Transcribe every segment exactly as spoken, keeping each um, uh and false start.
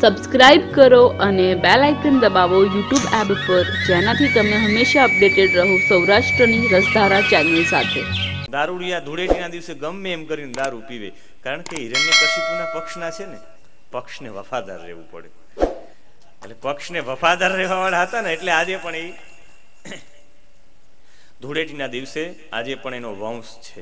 Subscribe કરો અને bell icon દબાવો યુટ્યુબ એપ પર, જેનાથી તમે હંમેશા અપડેટેડ રહો સૌરાષ્ટ્રની રસધારા ચેનલ સાથે. દારૂડિયા ધૂળેટીના દિવસે ગમે એમ કરીને દારૂ પીવે, કારણ કે હિરણ્યકશિપુના પક્ષના છે ને, પક્ષને વફાદાર રહેવું પડે. એટલે પક્ષને વફાદાર રહેવા વાળા હતા ને, એટલે આજે પણ એ ધૂળેટીના દિવસે આજે પણ એનો વંશ છે.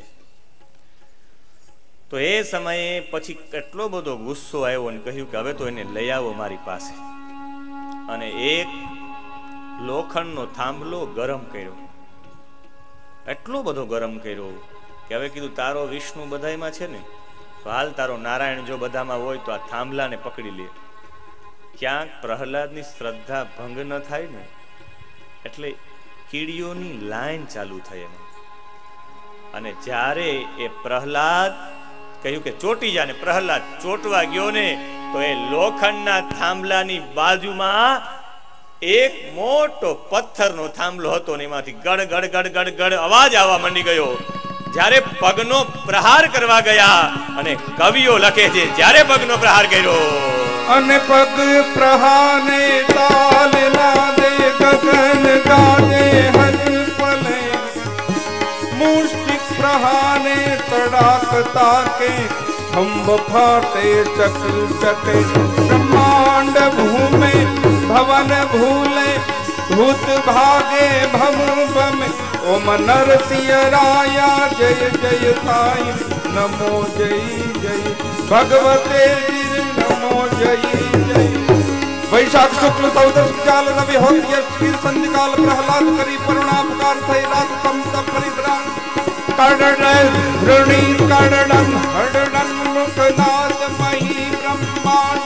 તો એ સમયે પછી કેટલો બધો ગુસ્સો આવ્યો અને કહ્યું કે હવે તો એને લઈ આવો મારી પાસે. અને એક લોખંડનો થાંભલો ગરમ કર્યો, એટલો બધો ગરમ કર્યો કે હવે કીધું તારો વિષ્ણુ બધામાં છે ને, તો હાલ તારો નારાયણ જો બધામાં હોય તો આ થાંભલાને પકડી લે. ક્યાંક પ્રહલાદની શ્રદ્ધા ભંગ ન થાય ને, એટલે કીડીઓની લાઈન ચાલુ થઈ એમાં. અને જ્યારે એ પ્રહલાદ કહ્યું કે ચોટી જા, ને પ્રહલાદ ચોટવા ગયો ને, તો એ લોખંડના થાંભલાની બાજુમાં એક મોટો પથ્થરનો થાંભલો હતો ને એમાંથી ગડ ગડ ગડ ગડ ગડ અવાજ આવવા માંડી ગયો. જ્યારે પગનો પ્રહાર કરવા ગયા, અને કવિઓ લખે છે જ્યારે પગનો પ્રહાર કર્યો અને પગ પ્રહાને તાલ લાદે ગગન ગાજે હર પલે, મુષ્ટિક પ્રહાને તડાક તાકે ખંભ ફાટે ચકલ ચટે, બ્રહ્માંડ ભૂમે ભવન ભૂલે ભૂત ભાગે ભમ ભમે, ઓમ નરસિંહ રાયા જય જય સાઈ, નમો જય જય ભગવતે નમો જય જય. વૈશાખ શુક્લ સૌદર ચાલ રવિ હોત સંધિકાલ, પ્રહલાદ કરી પરુણાપકાર થઈ રાત તમ તપ પરિભ્રાણ, કરડન ઋણી કરડન હરડન મુખનાદ મહી બ્રહ્માંડ,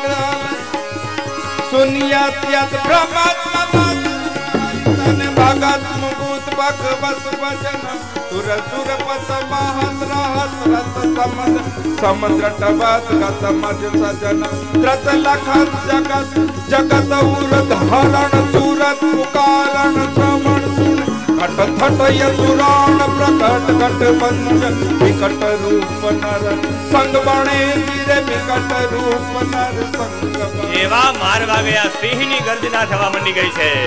શૂન્યત્યત બ્રહ્મત્મત ભગત મુકુત ભગવત વચન, સુર સુર પસ મહત રહસ રસ સમદ સમુદ્ર ટબત ગત મજ સજન, ત્રત લખત જગત જગત ઉરત હરણ સુરત પુકારણ શ્રવણ સુન, ઘટ થટ યસુરાણ પ્રકટ ઘટ બંજ, વિકટ રૂપ નર સંગ બણે ધીરે, વિકટ રૂપ નર સંગ. એવા મારવા ગયા સિંહની ગર્જના થવા માંડી ગઈ છે.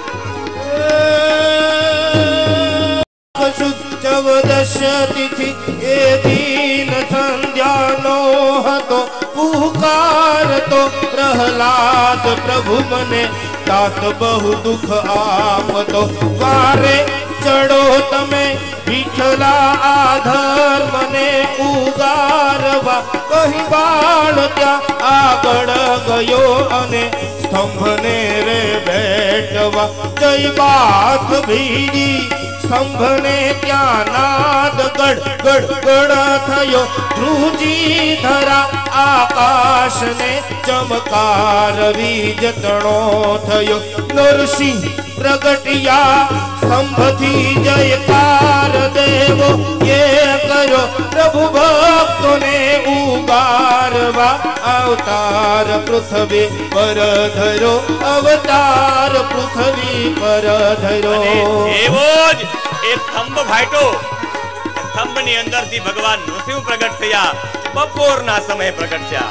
ચૌદશ તિથિ એ દિન સંધ્યાનો હતો, પુકાર તો પ્રહલાદ પ્રભુ મને તાત બહુ દુઃખ આપતો, વારે ચડો તમે વિઠલા આધર મને ઉગારવા, કહી બાળ ત્યાં આગળ ગયો અને સ્તંભને રે બેઠવા, જય બાથ ભીડી સ્તંભને ત્યાં નાદ ગડ ગડ ગડ થયો, ધ્રુજી ધરા આકાશને ચમકાર વીજ તણો થયો, નરસિંહ પ્રગટિયા સ્તંભથી જયકાર દેવો, એ કર્યો પ્રભુ ભક્તોને ઉગારવા, અવતાર પૃથ્વી પર ધરો, અવતાર પૃથ્વી પર ધરો. એવો જ એક થંભ ફાટ્યો, થંભની અંદરથી ભગવાન નૃસિંહ પ્રગટ થયા, બપોરના સમયે પ્રગટ થયા.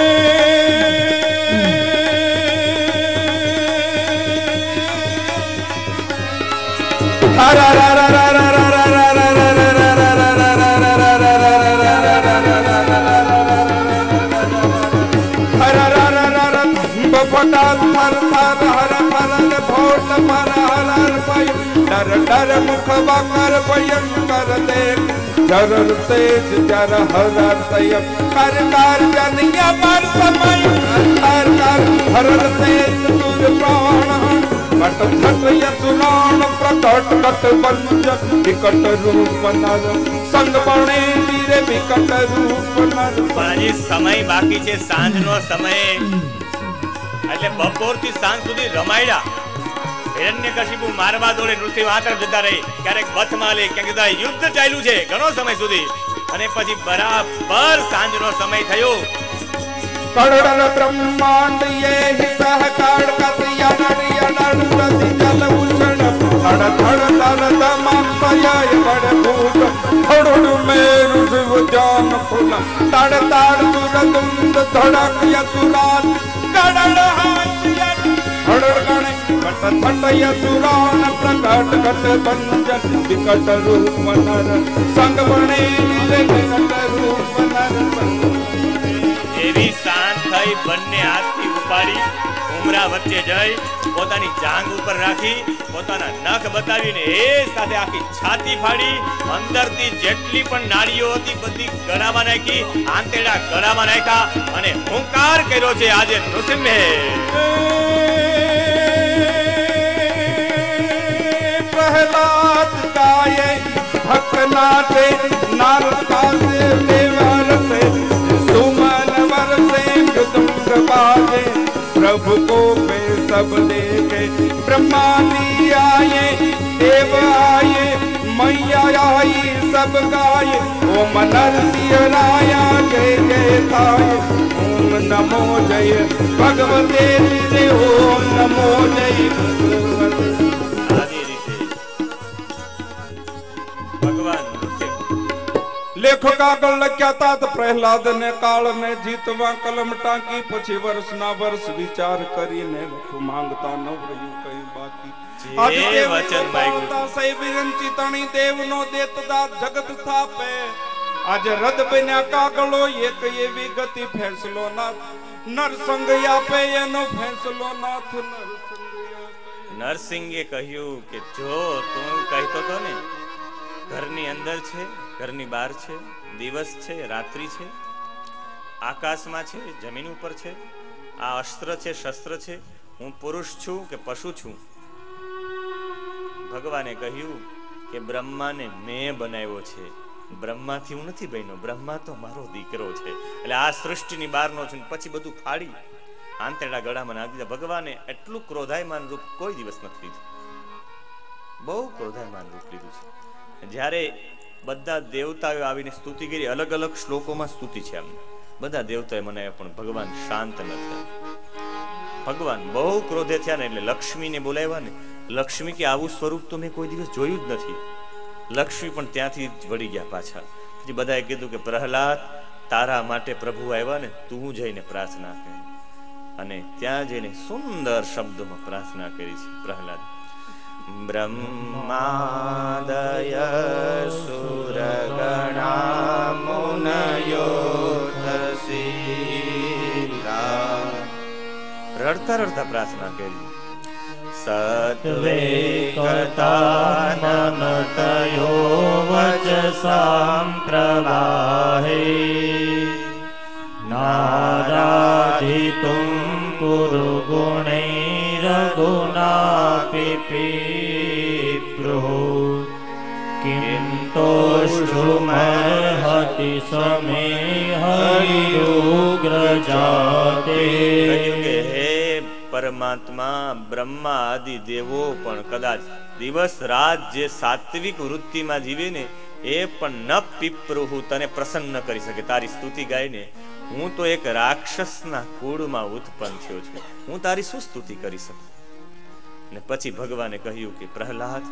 ડર મુખ બાકર ભયંકર દેખ, જર તેજ જર હર તય, કર કર જનિયા પર સમય, કર કર હર તેજ સુર પ્રાણ, કટ છટ યસુરાણ પ્રકટ કટ બંજ, વિકટ રૂપ નર સંગ બણે ધીરે, વિકટ રૂપ નર. પણ હજી સમય બાકી છે, સાંજનો સમય, એટલે બપોર થી સાંજ સુધી રમાડ્યા. હિરણ્યકશિપુ મારવા દોડે, નૃસિંહ આ તરફ જતા રહે, ક્યારેક બથમાં લે, ક્યાંક યુદ્ધ ચાલ્યું છે ઘણો સમય સુધી. અને પછી બરાબર સાંજનો સમય થયો. કડડન બ્રહ્માંડ યે હિ સહકાડ કતિયા નડિયા નડ પ્રતિ જલ ઉષણ, ધડ ધડ ધડ ધમાપયાય બડ ભૂત, ધડુડ મેરુ શિવ જાન ફૂલ, તડ તડ સુરદુંદ ધડક યસુરાજ, કડડ हटय सुरान प्रकट घट भंजन विकट रूप नर संग बने विकट रूप नर એવી શાંત થઈ બંને હાથથી ઉપાડી ઉમરા વચ્ચે જઈ પોતાની જાંઘ ઉપર રાખી પોતાના નખ બતાવીને એ સાથે આખી છાતી ફાડી અંદરથી જેટલી પણ નાડીઓ હતી બધી ગળામાં નાખી આંતરડા ગળામાં નાખ્યા અને હુંકાર કર્યો છે આજે નૃસિંહે प्रहलाद गाये भक्तनाथे नारद कासे देवर से सुमन वर से मृदंग बाजे प्रभु को पे सब देखे ब्रह्मादि आए देव आए मैया आई सब गाये ओम नरसिंह राया जय जय थाय ओम नमो जय भगवते श्री ओम नमो जय भगवते लेखो कागल लख्या तात प्रहलाद ने काल ने जीतवा कलम टाकी પછી વર્ષના વર્ષ વિચાર કરીને લખું માંગતા ન રહ્યું કઈ બાકી આજ તે વચન માંગતા સૈ વિરંચી તણી દેવનો દેતદાર જગત સ્થાપે આજ રદ બન્યા કાગળો એક એવી ગતિ ફેંસલો નાથ નરસંગ આપે એનો ફેંસલો નાથ નરસંગ નરસિંહે કહ્યું કે જો તું કહેતો તો ને ઘરની અંદર છે ઘરની બહાર છે દિવસ છે રાત્રિ છે આકાશમાં છે જમીન ઉપર છે આ અસ્ત્ર છે શસ્ત્ર છે હું પુરુષ છું કે પશુ છું ભગવાને કહ્યું કે બ્રહ્માને મેં બનાવ્યો છે બ્રહ્માથી હું નથી બન્યો બ્રહ્મા તો મારો દીકરો છે એટલે આ સૃષ્ટિની બહારનો છું પછી બધું ફાડી આંતરડા ગળામાં નાખી દીધા ભગવાને એટલું ક્રોધાયમાન રૂપ કોઈ દિવસ નથી લીધું બહુ ક્રોધાયમાન રૂપ લીધું છે જ્યારે બધા દેવતાઓ આવીને સ્તુતિ કરી અલગ અલગ શ્લોકોમાં સ્તુતિ છે આમ બધા દેવતાએ મનાવ્યા પણ ભગવાન શાંત ન થયા ભગવાન બહુ ક્રોધે થયા ને એટલે લક્ષ્મીને બોલાવ્યા ને લક્ષ્મી કે આવું સ્વરૂપ તો મેં કોઈ દિવસ જોયું જ નથી લક્ષ્મી પણ ત્યાંથી જ વળી ગયા પાછા પછી બધાએ કીધું કે પ્રહલાદ તારા માટે પ્રભુ આવ્યા ને તું જઈને પ્રાર્થના કર અને ત્યાં જઈને સુંદર શબ્દોમાં પ્રાર્થના કરી છે પ્રહલાદ બ્રહ્માદય સુરગણા મુનયો તસીલા રડતા રડતા પ્રાર્થના કરી સત્વે કતાનમતયો વચસામ પ્રવાહે નારાધિતુમ પુરુ ગુણૈરગુણાપી પિપ્રો કિમ તોષ્ટુમર્હતિ સમે હરિરુગ્ર જાતે હે પરમાત્મા બ્રહ્મા આદિ દેવો પણ કદાચ દિવસ રાત જે સાત્વિક વૃત્તિમાં જીવે ને એ પણ ન પીપરુહુ તને પ્રસન્ન કરી શકે તારી સ્તુતિ ગાઈને હું તો એક રાક્ષસના કુળમાં ઉત્પન્ન થયો છું હું તારી શું સ્તુતિ કરી શકું ને પછી ભગવાને કહ્યું કે પ્રહલાદ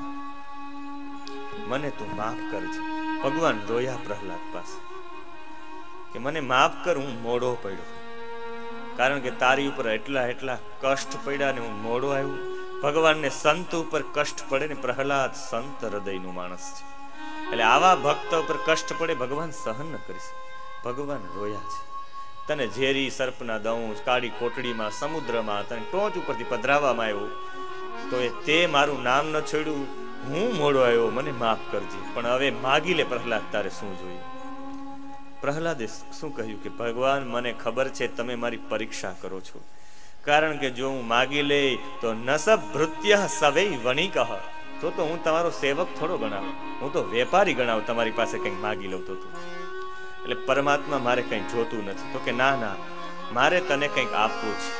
મને તું માફ કરજે ભગવાન રોયા પ્રહલાદ પાસે કે મને માફ કર હું મોડો પડ્યો કારણ કે તારી ઉપર એટલા એટલા કષ્ટ પડ્યા ને હું મોડો આવ્યો ભગવાનને સંત ઉપર કષ્ટ પડે ને પ્રહલાદ સંત હૃદયનું માણસ છે એટલે આવા ભક્ત ઉપર કષ્ટ પડે ભગવાન સહન ન કરી શકે ભગવાન રોયા છે તને ઝેરી સર્પના દંશ કાળી કોટડીમાં સમુદ્રમાં તને ટોચ ઉપરથી પધરાવવામાં આવ્યો તો એ તે મારું નામ ન છોડ્યું હું મોડો આવ્યો મને માફ કરજે પણ હવે માગી લે પ્રહલાદ તારે શું જોઈએ પ્રહલાદે શું કહ્યું કે ભગવાન મને ખબર છે તમે મારી પરીક્ષા કરો છો કારણ કે જો હું માગી લે તો નસબ ભૃત્ય સવૈ વણિક તો તો હું તમારો સેવક થોડો ગણાવ હું તો વેપારી ગણાવ તમારી પાસે કંઈક માગી લઉં તો એટલે પરમાત્મા મારે કંઈ જોતું નથી તો કે ના ના મારે તને કંઈક આપવું છે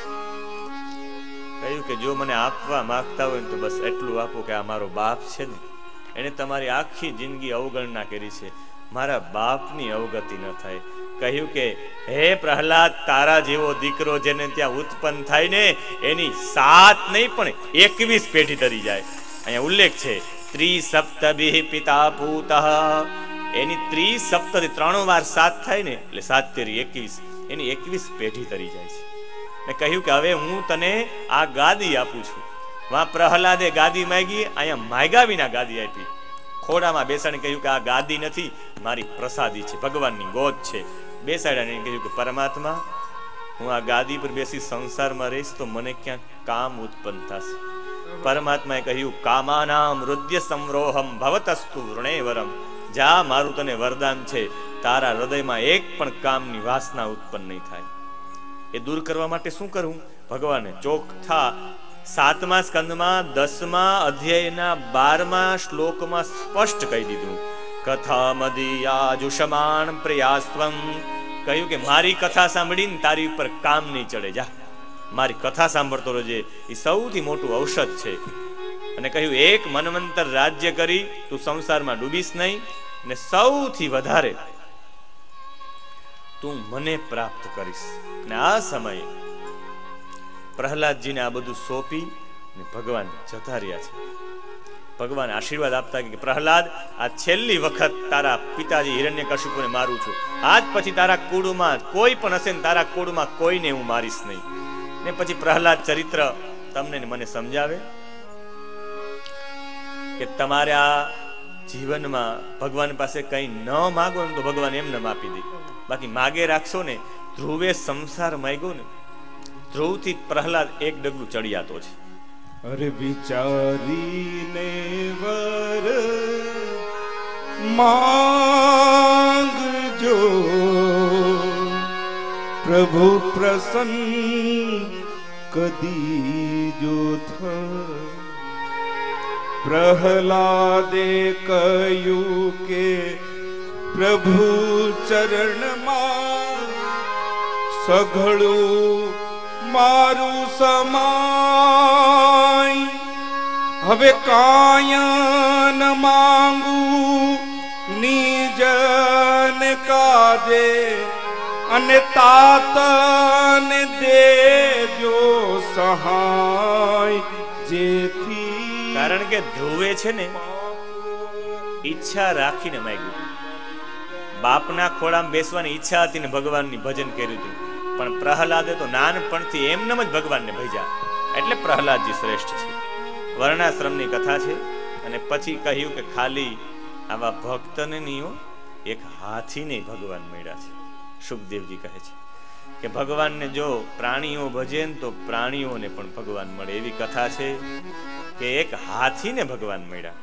કહ્યું કે જો મને આપવા માંગતા હોય તો બસ એટલું આપો કે આ મારો બાપ છે ને એને તમારી આખી જિંદગી અવગણના કરી છે મારા બાપની અવગતિ ન થાય કહ્યું કે હે પ્રહલાદ તારા જેવો દીકરો જેને ત્યાં ઉત્પન્ન થાય ને એની સાત નહીં પણ એકવીસ પેઢી તરી જાય અહીંયા ઉલ્લેખ છે ત્રિસપ્તભિઃ પિતા પૂતઃ એની ત્રિસપ્તતિ ત્રણ વાર સાત થાય ને એટલે સાત તેરી એકવીસ એની એકવીસ પેઢી તરી જાય છે ને કહ્યું કે હવે હું તને આ ગાદી આપું છું વાં પ્રહલાદે ગાદી માંગી, અહીંયા માગ્યા વિના ગાદી આપી. ખોડામાં બેસાડી કહ્યું કે આ ગાદી નથી, મારી પ્રસાદી છે, ભગવાનની ગોદ છે. બેસાડ્યા કહ્યું કે પરમાત્મા, હું આ ગાદી પર બેસી સંસારમાં રહીશ તો મને ક્યાંક કામ ઉત્પન્ન થશે. પરમાત્માએ કહ્યું, કામાનામ રુદ્ય સંરોહમ ભવતસ્તુ વૃણેવરમ. જા, મારું તને વરદાન છે, તારા હૃદયમાં એક પણ કામની વાસના ઉત્પન્ન નહીં થાય. એ દૂર કરવા માટે શું કરવું? ભગવાને ચોખ્ઠા સાતમા સ્કંદમાં દસમા અધ્યાયના બારમા શ્લોકમાં સ્પષ્ટ કહી દીધું. કથા મદિયાજુષમાણ પ્રયાસ્વમ. કહ્યું કે મારી કથા સાંભળીને તારી ઉપર કામ નહીં ચડે. જા, મારી કથા સાંભળતો રહેજે, એ સૌથી મોટું ઔષધ છે. અને કહ્યું, એક મનવંતર રાજ્ય કરી તું સંસારમાં ડૂબીશ નહીં, ને સૌથી વધારે તું મને પ્રાપ્ત કરીશ. અને આ સમયે પ્રહલાદજીને આ બધું સોંપી ને ભગવાન જતા રહ્યા છે. ભગવાન આશીર્વાદ આપતા કે પ્રહલાદ, આ છેલ્લી વખત તારા પિતાજી હિરણ્યકશિપુને મારું છું. આજ પછી તારા કુળમાં કોઈ પણ હશે ને તારા કુળમાં કોઈને હું મારીશ નહીં. ને પછી પ્રહલાદ ચરિત્ર તમને ને મને સમજાવે કે તમારે આ જીવનમાં ભગવાન પાસે કઈ ન માગો ને તો ભગવાન એમને આપી દે. બાકી માગે રાખશો ને, ધ્રુવે સંસાર માગ્યો ને, ધ્રુવથી પ્રહલાદ એક ડગલું ચડિયાતો છે. અરે વિચારીને વર માંગજો, પ્રભુ પ્રસન્ન કદી જો થ. પ્રહલાદે કહ્યું કે પ્રભુ ચરણમાં સઘળું મારું સમાય. હવે કાયન માંગુ નિજન કાજે, અને તાતન દેજો સહાય. જેથી કારણ કે ધ્રુવે છે ને ઈચ્છા રાખીને માંગ્યું. બાપના ખોળામાં બેસવાની ઈચ્છા હતી ને ભગવાનની ભજન કર્યું હતું. પણ પ્રહલાદે તો નાનપણથી એમનેમ જ ભગવાનને ભજ્યા. એટલે પ્રહલાદજી શ્રેષ્ઠ છે. વર્ણાશ્રમની કથા છે. અને પછી કહ્યું કે ખાલી આવા ભક્તને નહીં, એક હાથીને ભગવાન મળ્યા છે. સુખદેવજી કહે છે કે ભગવાનને જો પ્રાણીઓ ભજે તો પ્રાણીઓને પણ ભગવાન મળે. એવી કથા છે કે એક હાથીને ભગવાન મળ્યા.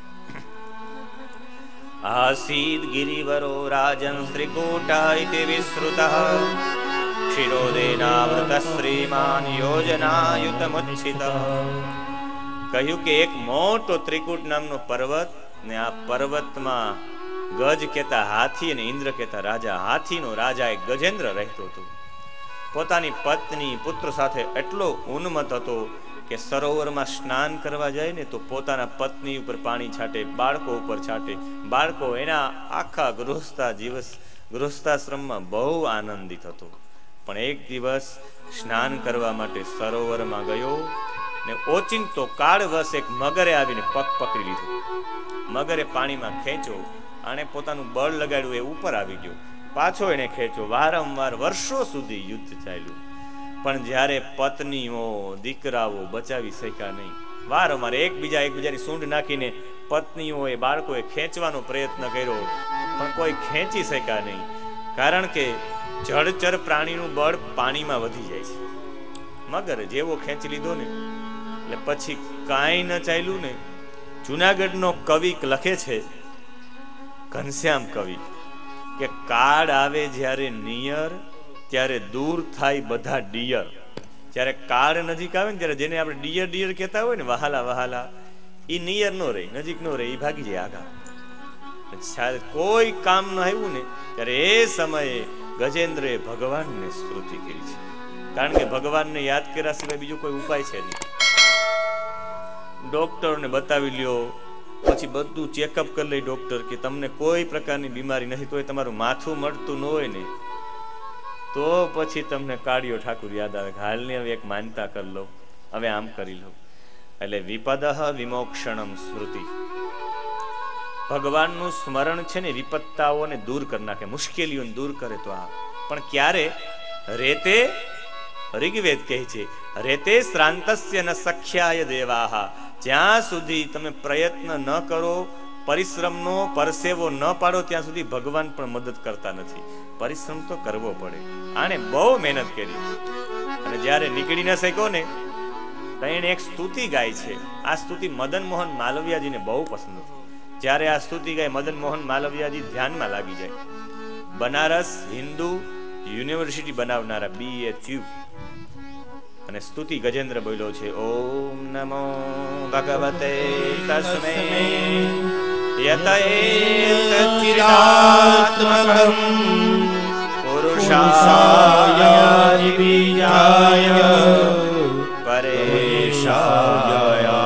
આસીદ ગિરિવરો રાજન શ્રીકોટા ઇતિ વિશ્રુતઃ, ક્ષીરોદેનાવૃત શ્રીમાન યોજનાયુતમુચ્છિતઃ. કહ્યું કે એક મોટો ત્રિકૂટ નામનો પર્વત, ને આ પર્વતમાં ગજ કેતા હાથી અને ઇન્દ્ર કેતા રાજા. હાથીનો રાજા એક ગજેન્દ્ર રહેતો હતો. પોતાની પત્ની પુત્ર સાથે એટલો ઉન્મત્ત હતો કે સરોવરમાં સ્નાન કરવા જાય ને તો પોતાના પત્ની ઉપર પાણી છાંટે, બાળકો ઉપર છાંટે. બાળકો એના આખા ગૃહસ્થ દિવસ ગૃહસ્થાશ્રમમાં બહુ આનંદિત હતો. પણ એક દિવસ સ્નાન કરવા માટે સરોવરમાં ગયો ને ઓચિંતો કાળવશ એક મગરે આવીને પગ પકડી લીધો. મગરે પાણીમાં ખેંચો, આને પોતાનું બળ લગાડ્યું, એ ઉપર આવી ગયો. પાછો એને ખેંચો. વારંવાર વર્ષો સુધી યુદ્ધ ચાલ્યું. પણ જ્યારે પત્નીઓ દીકરાઓ બચાવી શક્યા નહીં. વારંવાર એકબીજા એકબીજાની સૂંઢ નાખીને પત્નીઓએ બાળકોએ ખેંચવાનો પ્રયત્ન કર્યો, પણ કોઈ ખેંચી શક્યા નહીં. કારણ કે જળચર પ્રાણીનું બળ પાણીમાં વધી જાય છે. મગર જેવો ખેંચી લીધો ને એટલે પછી કાંઈ ન ચાલ્યું ને. જુનાગઢનો કવિ લખે છે, ઘનશ્યામ કવિ, કે કાળ આવે જ્યારે નિયર ત્યારે દૂર થાય બધા ડિયર. જ્યારે કાળ નજીક આવે ને ત્યારે જેને આપણે ડિયર ડિયર કહેતા હોય ને, વહાલા વહાલા, એ નિયર નો રહે, નજીક નો રહે, એ ભાગી જાય આગા. કોઈ કામ ન આવ્યું ને ત્યારે એ સમયે ગજેન્દ્રએ ભગવાનને સ્તુતિ કરી છે. કારણ કે ભગવાનને યાદ કર્યા સિવાય બીજો કોઈ ઉપાય છે નહીં. ડોક્ટરને બતાવી લ્યો, પછી બધું ચેકઅપ કરી લે ડોક્ટર કે તમને કોઈ પ્રકારની બીમારી નથી, તોય તમારું માથું મળતું ન હોય ને તો પછી તમને કાળિયો ઠાકુર યાદ આવે. હાલની હવે એક માનતા કરી લો, હવે આમ કરી લો. એટલે વિપદઃ વિમોક્ષણમ સ્મૃતિ. ભગવાનનું સ્મરણ છે ને વિપત્તાઓને દૂર કરી નાખે, મુશ્કેલીઓને દૂર કરે. તો આ પણ ક્યારે? રેતે ઋગ્વેદ કહે છે રેતે શ્રાંતસ્ય ન સખ્યાય દેવાહ, જ્યાં સુધી તમે પ્રયત્ન ન કરો, પરિશ્રમનો પરસેવો ન પાડો, ત્યાં સુધી ભગવાન પણ મદદ કરતા નથી. પરિશ્રમ તો કરવો પડે. આને બહુ મહેનત કરી અને જ્યારે નીકળી ન શક્યો ને તો એને એક સ્તુતિ ગાય છે. આ સ્તુતિ મદન મોહન માલવિયાજીને બહુ પસંદ હતી. જ્યારે આ સ્તુતિ ગાય મદન મોહન માલવિયાજી ધ્યાનમાં લાગી જાય. બનારસ હિન્દુ યુનિવર્સિટી બનાવનારા બી એ થયું અને સ્તુતિ ગજેન્દ્ર બોલ્યો છે ઓમ નમો ભગવતે તસ્મૈ યતૈતચિદાત્મકં પુરુષાય બીજાય પરેશાય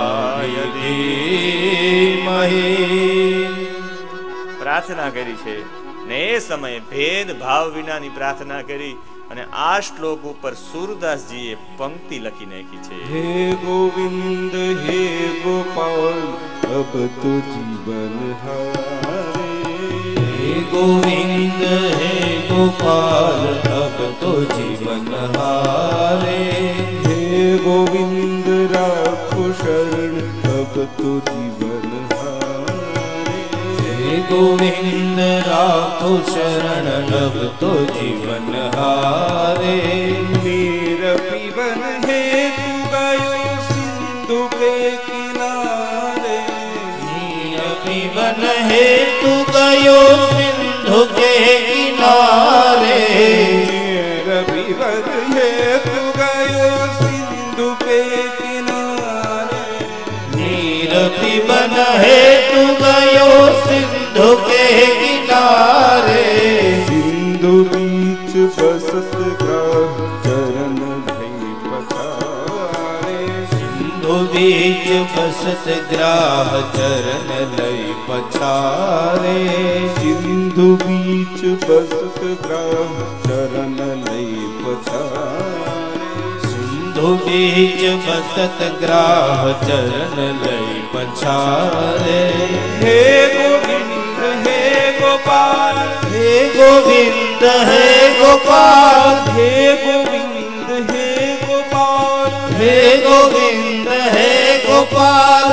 ધીમહિ પ્રાર્થના કરી છે ને એ સમયે ભેદભાવ વિનાની પ્રાર્થના કરી અને આ શ્લોક ઉપર સુરદાસજીએ પંક્તિ લખી નાખી છે હે ગોવિંદ હે ગોપાલ અબ તો જીવન હારે, હે ગોવિંદ હે ગોપાલ અબ તો જીવન હારે, હે ગોવિંદ રાખો શરણ અબ તો જીવન હારે, હે ગોવિંદ રાખો શરણ અબ તો જીવન હારે, नीर पीवन हेतु गयो सिंधु के किनारे, नीर पीवन हेतु गयो सिंधु के किनारे, नीर पीवन हेतु गयो सिंधु के किनारे, नीर पीवन हेतु गयो सिंधु के किनारे, सिंधु बीच बसत ग्राह चरण भई पछारे, सिंधु बीच बसत ग्राह चरण लई पछारे, सिंधु बीच बसत ग्राह चरण लई पछारे, सिंधु बीच बसत ग्राह चरण लई पछारे, हे गोविंद हे गोपाल, हे गोविंद हे गोपाल, हे गोविंद हे गोपाल, हे गोविंद हे गोपाल।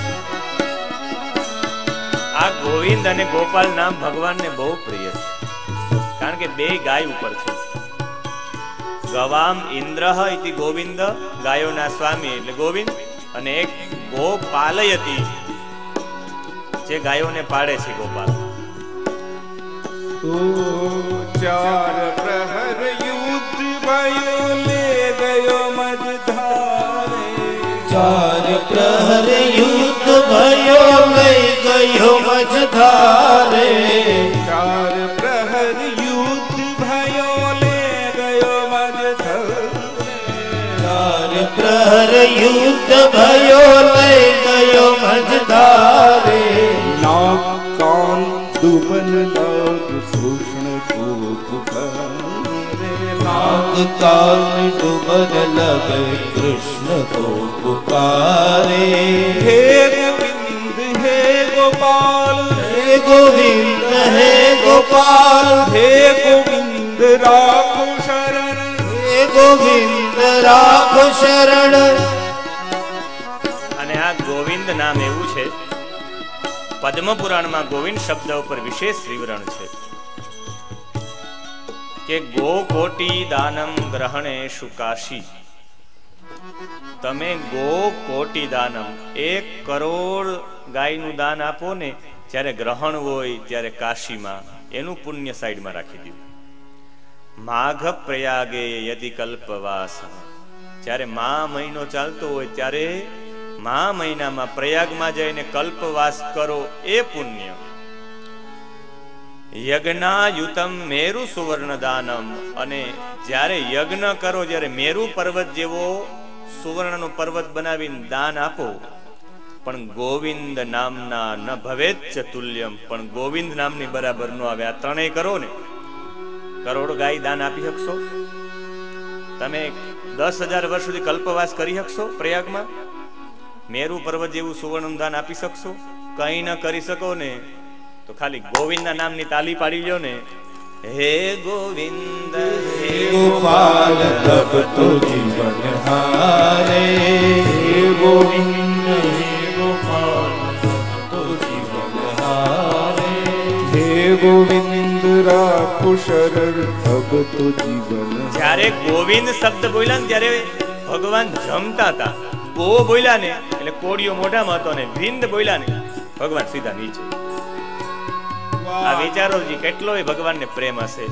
આ ગોવિંદ અને ગોપાલ નામ ભગવાનને બહુ પ્રિય છે, કારણ કે બે ગાય ઉપર છે. ગવામ ઇન્દ્રઃ ઇતિ ગોવિંદ, ગાયોના સ્વામી એટલે ગોવિંદ, અને એક ગોપાલયતિ જે ગાયોને પાડે છે ગોપાલ. ओ चार प्रहर युद्ध भयो ले गयो मझधारे, चार प्रहर युद्ध भयो लई गयो मझधारे, चार प्रहर युद्ध भयो ले गयो मझधारे, चार प्रहर युद्ध भयो लई गयो मझधारे, नाग कान दुबन नाग शोषण को पुकारे, नाग कान डूबन लगे कृष्ण को पुकारे, हे गोविंद हे गोपाल, हे गोविंद हे गोपाल, हे गोविंद राखो शरण, हे गोविंद राखो शरण। અને આ ગોવિંદ નામ એવું છે, પદ્મ પુરાણમાં ગોવિંદ શબ્દ ઉપર વિશેષ વિવરણ છે કે ગો કોટી દાનમ ગ્રહણે શુકાશી, તમે ગો કોટી દાનમ એક કરોડ ગાયનું દાન આપો ને જ્યારે ગ્રહણ હોય ત્યારે કાશીમાં, એનું પુણ્ય સાઈડમાં રાખી દીધું. માઘ પ્રયાગે યદિ કલ્પવાસ, જ્યારે મા મહિનો ચાલતો હોય ત્યારે મા મહિનામાં પ્રયાગમાં જઈને કલ્પવાસ કરો એ પુણ્ય. યજ્ઞાયુતમ મેરુ સુવર્ણ દાનમ, અને જ્યારે યજ્ઞ કરો, જ્યારે મેરુ પર્વત જેવો સુવર્ણનો પર્વત બનાવીને દાન આપો, પણ ગોવિંદ નામના ન ભવેચ્ચ તુલ્યમ, પણ ગોવિંદ નામની બરાબર નો આવે. આ ત્રણેય કરો ને, કરોડ ગાય દાન આપી શકશો તમે? દસ હજાર વર્ષ સુધી કલ્પવાસ કરી શકશો પ્રયાગમાં? મેરુ પર્વત જેવું સુવર્ણ દાન આપી શકશો? કઈ ન કરી શકો ને તો ખાલી ગોવિંદના નામની તાલી પાડી લ્યો ને હે ગોવિંદ હે ગોપાલ તબ તો જીવન હારે હે ગોવિંદ હે ગોપાલ તબ તો જીવન હારે હે ગોવિંદ રાખો શરણ તબ તો જીવન. જ્યારે ગોવિંદ શબ્દ બોલ્યા ને ત્યારે ભગવાન જમતા હતા. ગો બોલ્યા ને એટલે કોડિયો મોઢામાં હતો ને વિંદ બોલ્યા ને ભગવાન સીધા નીચે. આ વિચારો જી કેટલોય ભગવાનને પ્રેમ હશે.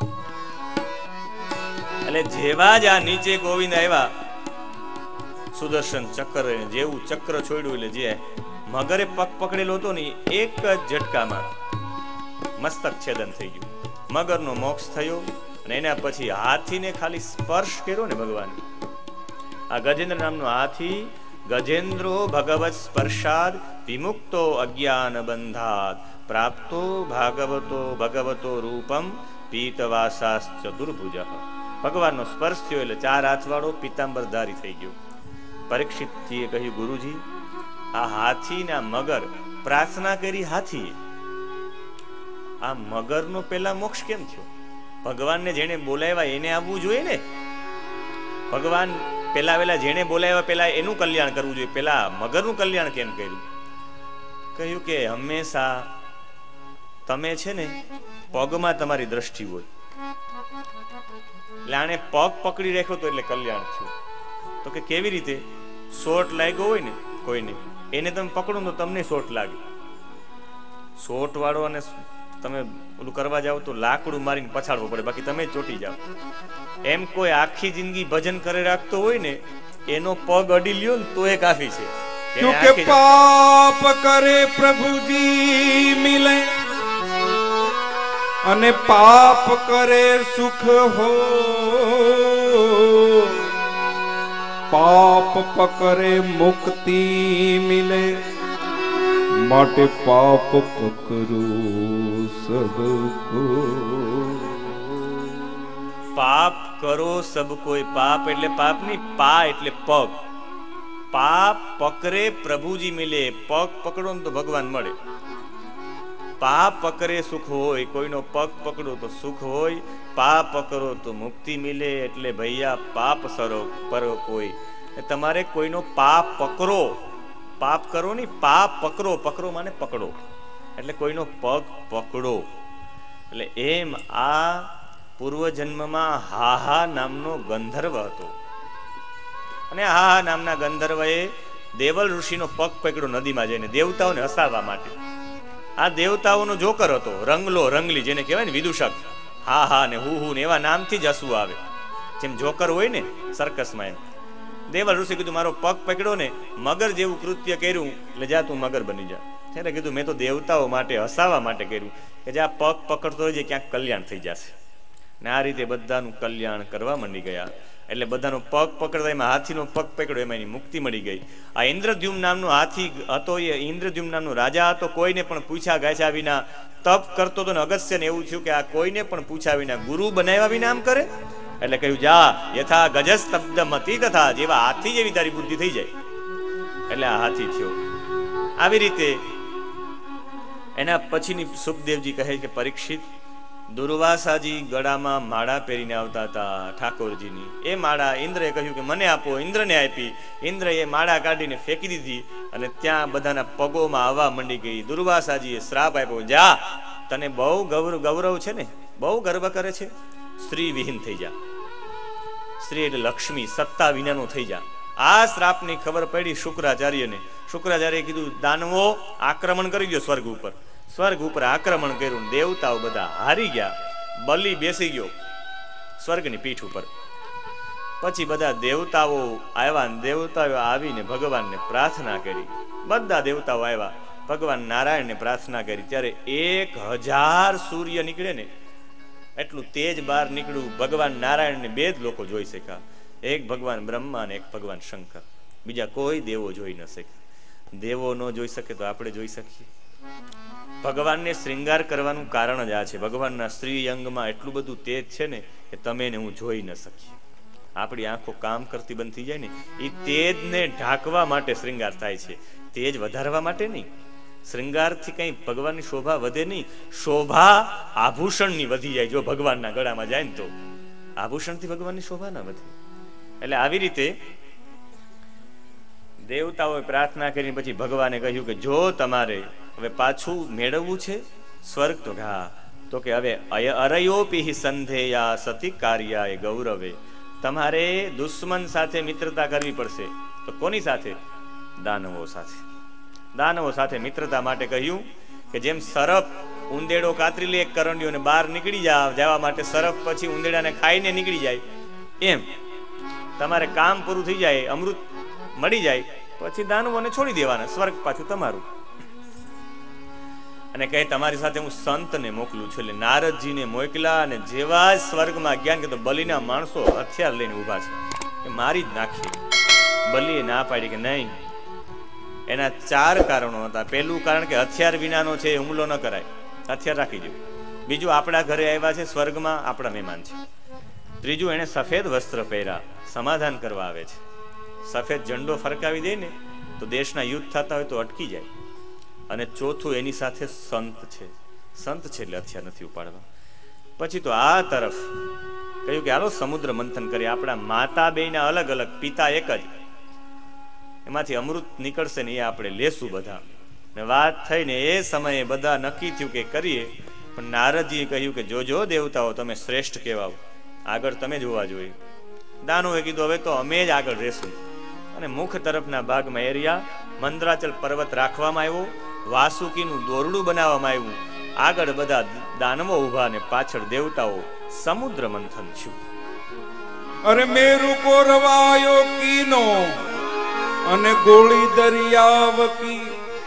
એટલે જેવા જ આ નીચે ગોવિંદ આવ્યા સુદર્શન ચક્ર જેવું ચક્ર છોડ્યું એટલે જે મગરે પગ પકડેલો હતો ને એક જ ઝટકામાં મસ્તક છેદન થઈ ગયું. મગરનો મોક્ષ થયો અને એના પછી હાથીને ખાલી સ્પર્શ કર્યો ને ભગવાન. આ ગજેન્દ્ર નામનો હાથી ગજેન્દ્રો ભગવત સ્પર્શાદ વિમુક્તો અજ્ઞાન બંધાત પ્રાપ્તો ભાગવતો ભગવતો રૂપમ પીતવાસાસ ચતુર્ભુજ. ભગવાનનો સ્પર્શ થયો એટલે ચાર હાથવાળો પીતાંબરધારી થઈ ગયો. પરીક્ષિતજીએ કહ્યું, ગુરુજી આ હાથીના મગર પ્રાર્થના કરી હાથીએ, આ મગરનો પેલા મોક્ષ કેમ થયો? ભગવાનને જેને બોલાવ્યા એને આવવું જોઈએ ને. ભગવાન પેલા વેલા જેને બોલાવ્યા પેલા એનું કલ્યાણ કરવું જોઈએ, પેલા મગરનું કલ્યાણ કેમ કર્યું? કહ્યું કે હંમેશા તમે છે ને પગમાં તમારી દ્રષ્ટિ હોય એટલે આને પગ પકડી રાખ્યો તો એટલે કલ્યાણ થયું. તો કે કેવી રીતે? સોટ લાગ્યો હોય ને કોઈને, એને તમે પકડો તો તમને સોટ લાગે. સોટ વાળો અને તમે ઓલું કરવા જાવ તો લાકડું મારીને પછાડવું પડે, બાકી તમે ચોટી જાવ. એમ કોઈ આખી જિંદગી ભજન કરે રાખતો હોય ને એનો પગ અડી લ્યો ને તો એ કાફી છે. ક્યોંકि પાપ કરે પ્રભુજી મિલે અને પાપ કરે સુખ હો. પાપ પકરે મુક્તિ મિલે માટે પાપ પકરો સબકો. પાપ કરો સબ કોઈ. પાપ એટલે પાપ નહીં, પા એટલે પગ. પાપ પકરે પ્રભુજી મિલે. પગ પકડો ને તો ભગવાન મળે. પાપ પકરે સુખ હોય. કોઈનો પગ પકડો તો સુખ હોય, પાપ પકડો તો મુક્તિ મિલે. એટલે ભૈયા પાપ સરો પરો કોઈ. તમારે કોઈનો પાપ પકડો, પાપ કરો નહીં, પાપ પકડો. પકડો માને પકડો, એટલે કોઈનો પગ પકડો. એટલે એમ આ પૂર્વ જન્મમાં હાહા નામનો ગંધર્વ હતો અને હાહા નામના ગંધર્વએ દેવલ ઋષિનો પગ પકડ્યો નદીમાં જઈને દેવતાઓને હસાવવા માટે. આ દેવતાઓનો જોકર હતો, રંગલો રંગલી, જેને કહેવાય ને વિદૂષક. હા હા ને હું હું ને એવા નામથી જ હસવું આવે, જેમ જોકર હોય ને સર્કસમાં. એમ દેવલ ઋષિ કીધું મારો પગ પકડ્યો ને મગર જેવું કૃત્ય કર્યું એટલે જા તું મગર બની જા. ત્યારે કીધું મેં તો દેવતાઓ માટે હસાવવા માટે કર્યું કે જ્યાં પગ પકડતો હોય ક્યાંક કલ્યાણ થઈ જશે. ને આ રીતે બધાનું કલ્યાણ કરવા માંડી ગયા. એટલે બધાનો પગ પકડતા એમાં હાથીનો પગ પકડ્યો, એમાં એની મુક્તિ મળી ગઈ. આ ઇન્દ્રદ્યુમ્ન નામનો હાથી હતો, એ ઇન્દ્રદ્યુમ્ન નામનો રાજા હતો. કોઈને પણ પૂછ્યા ગાછા વિના તપ કરતો હતો ને અગસ્ત્યને એવું થયું કે આ કોઈને પણ પૂછ્યા વિના ગુરુ બનાવ્યા વિના આમ કરે. એટલે કહ્યું જા યથા ગજસ્તબ્ધ મતિ તથા, જેવા હાથી જેવી તારી બુદ્ધિ થઈ જાય. એટલે આ હાથી થયો. આવી રીતે એના પછીની સુખદેવજી કહે કે પરીક્ષિત, દુર્વાસાજી ગળામાં માળા પહેરીને આવતા હતા ઠાકોરજીની. એ માળા ઇન્દ્રએ કહ્યું કે મને આપો. ઇન્દ્રને આપી. ઇન્દ્રએ માળા કાઢીને ફેંકી દીધી અને ત્યાં બધાના પગોમાં આવવા માંડી ગઈ. દુર્વાસાજીએ શ્રાપ આપ્યો, જા તને બહુ ગૌરવ ગૌરવ છે ને, બહુ ગર્વ કરે છે, સ્ત્રી વિહીન થઈ જા. સ્ત્રી એટલે લક્ષ્મી, સત્તા વિનાનો થઈ જા. આ શ્રાપની ખબર પડી શુક્રાચાર્યને. શુક્રાચાર્યએ કીધું દાનવો આક્રમણ કરી ગયો સ્વર્ગ ઉપર. સ્વર્ગ ઉપર આક્રમણ કર્યું, દેવતાઓ બધા હારી ગયા. બલિ બેસી ગયો સ્વર્ગની પીઠ ઉપર. પછી બધા દેવતાઓ આવ્યા. દેવતાઓ આવીને ભગવાનને પ્રાર્થના કરી. બધા દેવતાઓ આવ્યા, ભગવાન નારાયણને પ્રાર્થના કરી. ત્યારે એક હજાર સૂર્ય નીકળે ને એટલું તેજ બહાર નીકળ્યું. ભગવાન નારાયણને બે જ લોકો જોઈ શક્યા, એક ભગવાન બ્રહ્મા અને એક ભગવાન શંકર. બીજા કોઈ દેવો જોઈ ન શકે. દેવો ન જોઈ શકે તો આપણે જોઈ શકીએ. ભગવાનને શ્રૃંગાર કરવાનું કારણ જ આ છે. ભગવાનના સ્ત્રી અંગમાં એટલું બધું તેજ છે ને કે તમે ને હું જોઈ ન શકીએ. આપણી આંખો કામ કરતી બંધ થઈ જાય ને, એ તેજને ઢાંકવા માટે શ્રૃંગાર થાય છે, તેજ વધારવા માટે નહીં. શ્રૃંગારથી કઈ ભગવાનની શોભા વધે નહીં, શોભા આભૂષણની વધી જાય. જો ભગવાનના ગળામાં જાય ને તો આભૂષણથી ભગવાનની શોભા ના વધે. એટલે આવી રીતે દેવતાઓએ પ્રાર્થના કરીને પછી ભગવાને કહ્યું કે જો તમારે હવે પાછું મેળવવું છે સ્વર્ગ, તો હા, તો કે હવે અરયોપી સંધેયા સતી કાર્યાય ગૌરવે, તમારે દુશ્મન સાથે મિત્રતા કરવી પડશે. તો કોની સાથે? દાનવો સાથે. દાનવો સાથે મિત્રતા માટે કહ્યું કે જેમ સરપ ઉંદેડો કાતરી લે એક કરંડિયો ને બહાર નીકળી જવા માટે સરપ પછી ઉંદેડાને ખાઈને નીકળી જાય, એમ તમારે કામ પૂરું થઈ જાય, અમૃત મળી જાય પછી દાનવોને છોડી દેવાના, સ્વર્ગ પાછું તમારું. અને કહે તમારી સાથે હું સંતને મોકલું છું. એટલે નારદજીને મોકલા અને જેવા જ સ્વર્ગમાં જ્ઞાન કે તો બલિના માણસો હથિયાર લઈને ઉભા છે કે મારી જ નાખીએ. બલિએ ના પાડી કે નહીં. એના ચાર કારણો હતા. પહેલું કારણ કે હથિયાર વિનાનો છે, હુમલો ન કરાય, હથિયાર રાખી દો. બીજું, આપણા ઘરે આવ્યા છે, સ્વર્ગમાં આપણા મહેમાન છે. ત્રીજું, એને સફેદ વસ્ત્ર પહેર્યા, સમાધાન કરવા આવે છે. સફેદ ઝંડો ફરકાવી દે ને તો દેશના યુદ્ધ થતા હોય તો અટકી જાય. અને ચોથું, એની સાથે સંત છે. સંત છે એટલે હથિયાર નથી ઉપાડવા. પછી તો આ તરફ કહ્યું કે હાલો સમુદ્ર મંથન કરીએ. આપણા માતા બેયના અલગ અલગ, પિતા એક જ, એમાંથી અમૃત નીકળશે ને એ આપણે લેશું બધા. ને વાત થઈને એ સમયે બધા નક્કી થયું કે કરીએ. પણ નારદજીએ કહ્યું કે જોજો દેવતાઓ, તમે શ્રેષ્ઠ કહેવાઓ, આગળ તમે જોવા જોઈએ. દાનોએ કીધું હવે તો અમે જ આગળ રહેશું. અને મુખ તરફના ભાગમાં એરિયા મંદરાચલ પર્વત રાખવામાં આવ્યો, વાસુકીનું દોરડું બનાવવામાં આવ્યું. આગળ બધા દાનવો ઉભા ને પાછળ દેવતાઓ. સમુદ્ર મંથન થયું. અરે મેરુ કોરવાયો કીનો અને ગોળી દરિયાવકી,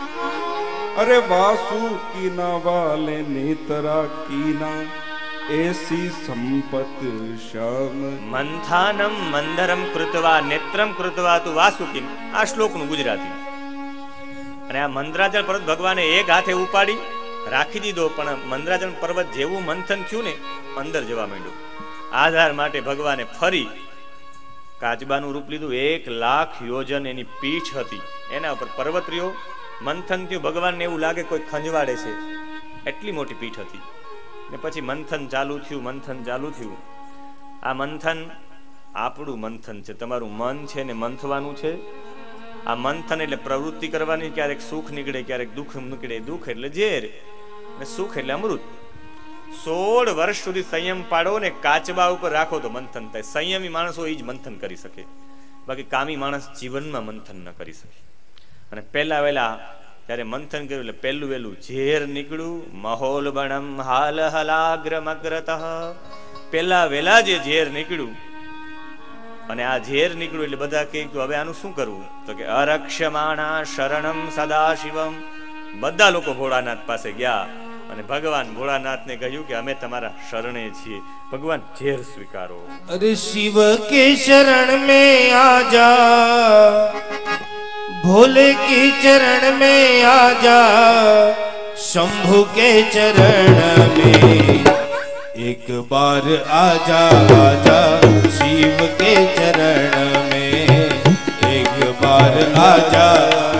અરે વાસુકીના વાલે નેતરા કીના, એસી સંપત શ્યામ. મંથાનમ મંદરમ કૃત્વા નેત્રમ કૃત્વા તુ વાસુકીમ. આ શ્લોકનું ગુજરાતી. અને આ મંદરાચલ પર્વત ભગવાને એક હાથે ઉપાડી રાખી દીધો. પણ મંદરાચલ પર્વત જેવું મંથન થયું ને અંદર જવા માંડ્યું. આધાર માટે ભગવાને ફરી કાચબાનું રૂપ લીધું. એક લાખ યોજન એની પીઠ હતી, એના ઉપર પર્વત રહ્યો. મંથન થયું, ભગવાનને એવું લાગે કોઈ ખંજવાડે છે, એટલી મોટી પીઠ હતી. ને પછી મંથન ચાલુ થયું. મંથન ચાલુ થયું. આ મંથન આપણું મંથન છે, તમારું મન છે ને મંથવાનું છે. આ મંથન એટલે પ્રવૃત્તિ કરવાની. ક્યારેક સુખ નીકળે, ક્યારેક દુઃખ નીકળે. દુઃખ એટલે ઝેર ને સુખ એટલે અમૃત. સોળ વર્ષ સુધી સંયમ પાડો ને કાચબા ઉપર રાખો તો મંથન થાય. સંયમી માણસો એ જ મંથન કરી શકે, બાકી કામી માણસ જીવનમાં મંથન ન કરી શકે. અને પહેલા વહેલા ત્યારે મંથન કર્યું એટલે પહેલું વહેલું ઝેર નીકળ્યું. મહોલ બણમ હાલ હલાગ્ર મગ્રત. પહેલા વહેલા જે ઝેર નીકળ્યું, અને આ ઝેર નીકળ્યું એટલે બધા કે હવે આનું શું કરવું? તો કે અરક્ષમાણા શરણમ સદા શિવમ. બધા લોકો ભોળાનાથ પાસે ગયા અને ભગવાન ભોળાનાથને કહ્યું કે અમે તમારા શરણે છીએ, ભગવાન ઝેર સ્વીકારો. અરે શિવ કે શરણ में आजा, भोले के चरण में आजा, शंभु के चरण में एक बार आजा आजा, शिव के चरण में एक बार आजा,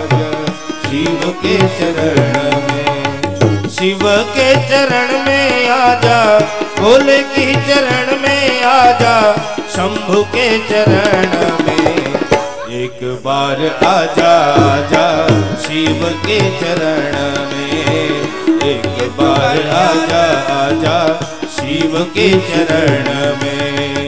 शिव के चरण में, शिव के चरण में आजा, भोले के चरण में आजा, शंभु के चरण में एक बार आजा आजा, शिव के चरण में एक बार आजा आजा, शिव के चरण में।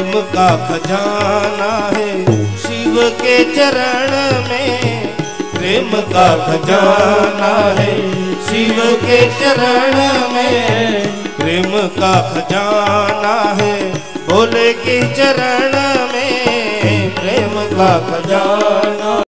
खजाना है शिव के चरण में, प्रेम का खजाना है। शिव के चरण में प्रेम का खजाना है। भोले के चरण में प्रेम का खजाना।